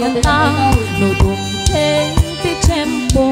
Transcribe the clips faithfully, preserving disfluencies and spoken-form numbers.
ta no dumteng ti tempo.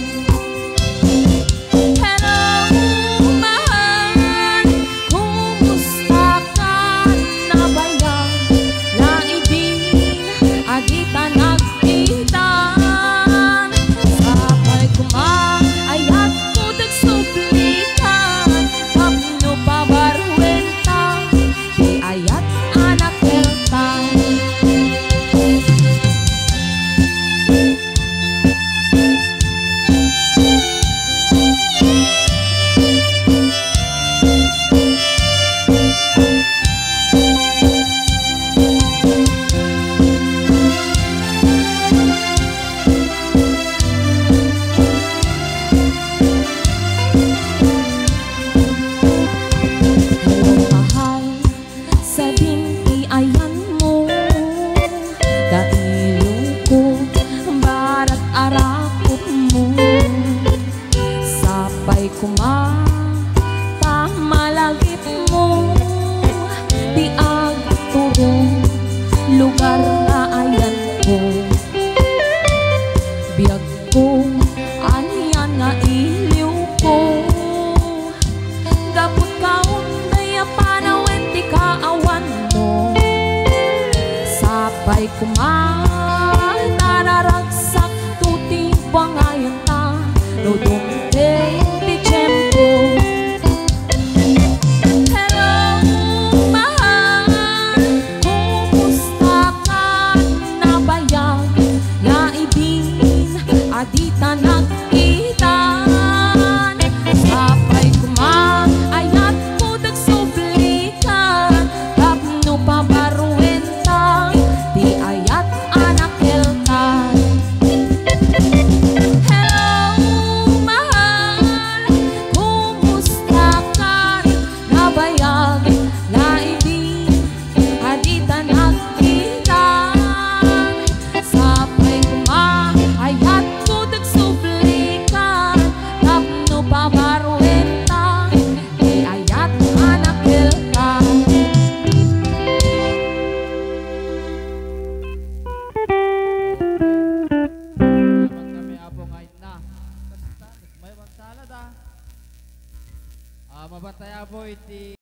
Lugar na ayan ko, biyag ko, aniyan nga iliw ko. Gapot kaon, daya panawen ti kaawan mo. Sapay kuman, nararagsak tuti pangayon ta, no dumteng ti tempo. Adita nakitan, sapay kumang ayat ko dagsublikan, tapno pabaruenta, di ayat anak kelkan. Hello mahal, kumusta ka? Nabayag, naibig, adita nakitan, sapay kumang ayat pabaruenta, di ayat anak kelkan. Kami apo ngayon na. May magsalad ah. Mabataya po iti